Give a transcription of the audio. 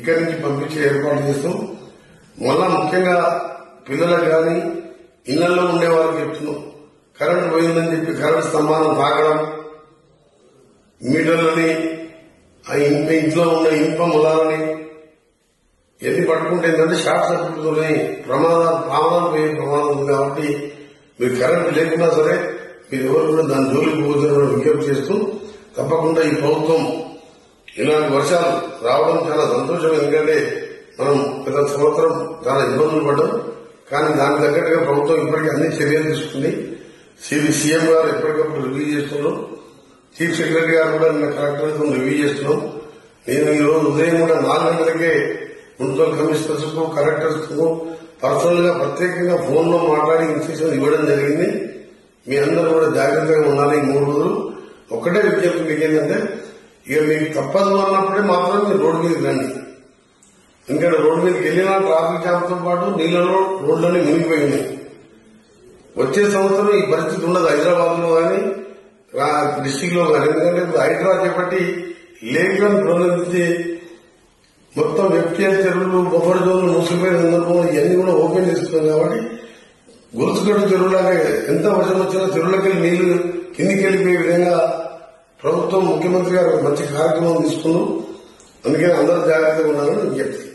ఇక్కడి నుంచి పంపించే ఏర్పాటు చేస్తాం. మళ్ళా ముఖ్యంగా పిల్లలకు కానీ ఇళ్లలో ఉండే వారికి చెప్తున్నాం, కరెంటు పోయిందని చెప్పి కరెంటు స్తంభాలను తాకడం, మీటర్లని ఇంట్లో ఉన్న ఇనుప ములాలని ఎన్ని పట్టుకుంటే ఏంటంటే షార్ట్ సర్క్యూట్తోనే ప్రాణాలు పోయే ప్రమాదం ఉంది. కాబట్టి మీరు కరెంటు లేకున్నా సరే మీరు ఎవరు కూడా దాని జోలికి పోతారని విజ్ఞప్తి చేస్తూ, తప్పకుండా ఈ ప్రభుత్వం ఇలాంటి వర్షాలు రావడం చాలా సంతోషం. ఎందుకంటే మనం గత సంవత్సరం చాలా ఇబ్బందులు పడ్డాం. కానీ దానికి తగ్గట్టుగా ప్రభుత్వం ఇప్పటికీ అన్ని చర్యలు తీసుకుంది. సీఎం గారు ఎప్పటికప్పుడు రివ్యూ చేస్తున్నాం. చీఫ్ సెక్రటరీ గారు కూడా నిన్న కలెక్టర్తో రివ్యూ చేస్తున్నాం. నేను ఈ రోజు ఉదయం కూడా 4 గంటలకే మున్సిపల్ కమిషనర్స్ కు కలెక్టర్స్ కు పర్సనల్ గా ప్రత్యేకంగా ఫోన్ లో మాట్లాడి ఇన్స్ట్రక్షన్ ఇవ్వడం జరిగింది. మీ అందరూ కూడా జాగ్రత్తగా ఉండాలి. ఈ 3 రోజులు ఒక్కటే విజ్ఞప్తి మీకు ఏంటంటే, ఇక మీకు తప్పదు అన్నప్పుడే మాత్రం మీరు రోడ్డు మీదకి రండి. ఎందుకంటే రోడ్డు మీదకి వెళ్లినా ట్రాఫిక్ జామ్ తో పాటు నీళ్లలో రోడ్లన్నీ మునిగిపోయి ఉన్నాయి. వచ్చే సంవత్సరం ఈ పరిస్థితి ఉండదు హైదరాబాద్ లో కానీ డిస్టిక్ లో కానీ. ఎందుకంటే ఇప్పుడు హైడ్రా చేపట్టి లేకులను పునరుద్ధరించి మొత్తం వెబ్కేర్ చెరువులు, బొబ్బడి జోన్లు మూసిపోయిన సందర్భంలో ఇవన్నీ కూడా ఓపెన్ చేస్తున్నాం. కాబట్టి గొలుసుగట్టు చెరువులాగా ఎంత వర్షం వచ్చినా చెరువులకి నీళ్లు కిందికి వెళ్లిపోయే విధంగా ప్రభుత్వం, ముఖ్యమంత్రి గారు మంచి కార్యక్రమం తీసుకున్నాం. అందుకని అందరూ జాగ్రత్తగా ఉండాలని విజ్ఞప్తి.